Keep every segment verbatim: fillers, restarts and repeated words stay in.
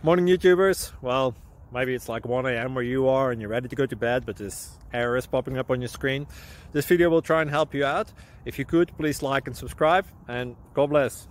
Morning YouTubers. Well, maybe it's like one A M where you are and you're ready to go to bed, but this error is popping up on your screen. This video will try and help you out. If you could, please like and subscribe, and God bless.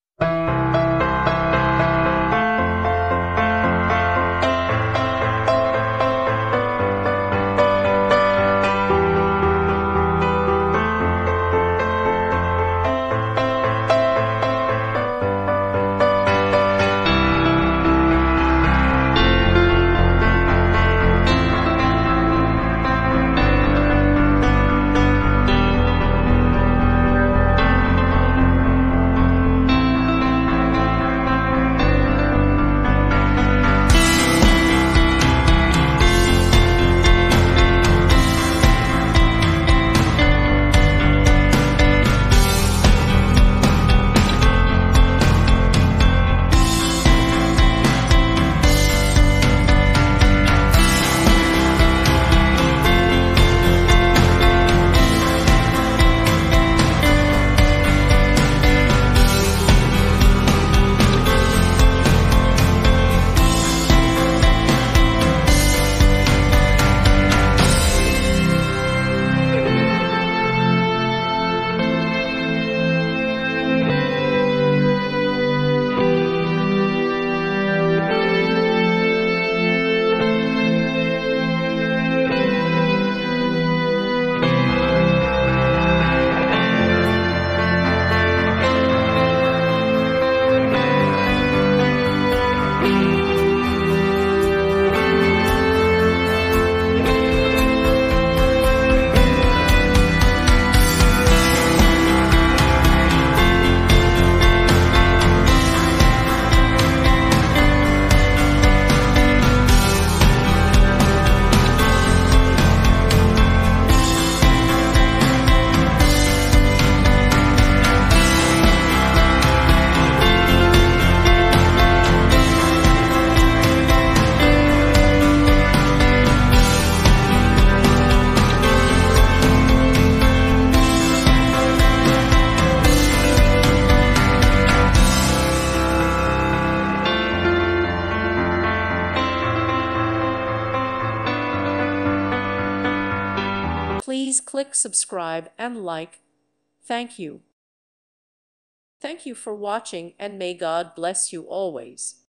Please click subscribe and like. Thank you. Thank you for watching, and may God bless you always.